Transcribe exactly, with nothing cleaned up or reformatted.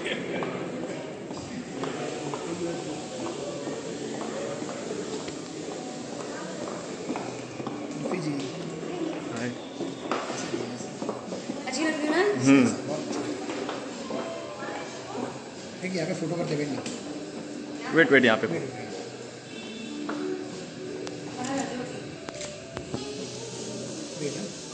अच्छी लग रही है ना? हम्म यहाँ पे फोटो कर देंगे। वेट वेट यहाँ पे वेट